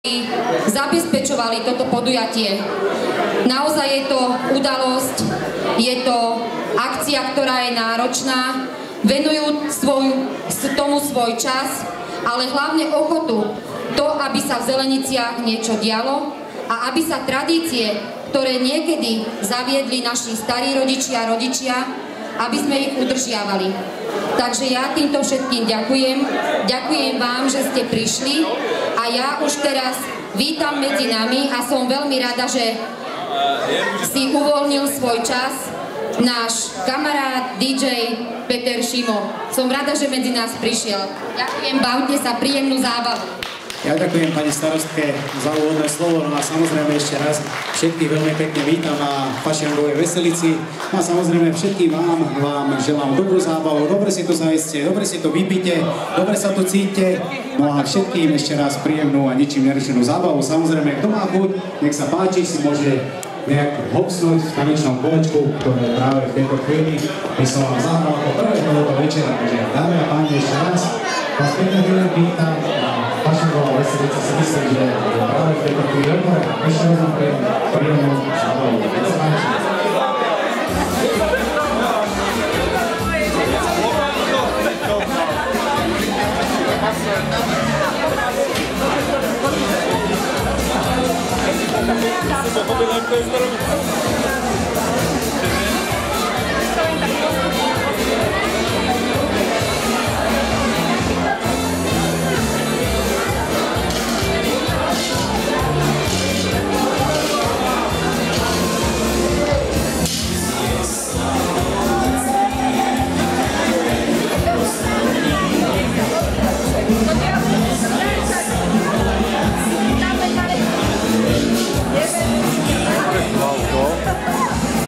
zabezpečovali toto podujatie. Naozaj je to udalosť, je to akcia, ktorá je náročná, venujú tomu svoj čas, ale hlavne ochotu to, aby sa v Zeleniciach niečo dialo a aby sa tradície, ktoré niekedy zaviedli naši starí rodičia a rodičia, aby sme ich udržiavali. Takže ja týmto všetkým ďakujem. Ďakujem vám, že ste prišli a ja už teraz vítam medzi nami a som veľmi rada, že si uvoľnil svoj čas náš kamarát DJ Peter Šimo. Som rada, že medzi nás prišiel. Ďakujem, bavte sa, príjemnú zábavu. Ja ďakujem pani starostke za úvodné slovo, no a samozrejme ešte raz všetkých veľmi pekne vítam na Fašiangovej veselici. No a samozrejme všetkým vám želám dobrú zábavu, dobre si to zajeste, dobre si to vypite, dobre sa to cítite. No a všetkým ešte raz príjemnú a ničím nerešenú zábavu. Samozrejme, kto má chuť, nech sa páči, si môže nejak hopsnúť v tanečnom kolečku, ktoré práve v tejto chvíli by som vám zahral po prvé tohoto večera. Takže dámy a páni, ešte raz vás pekne vítam. Fašiangová veselica si myslím, že práve v tejto chvíli otvorená. Ešte raz vám príjemnú zábavu. Nech sa páči.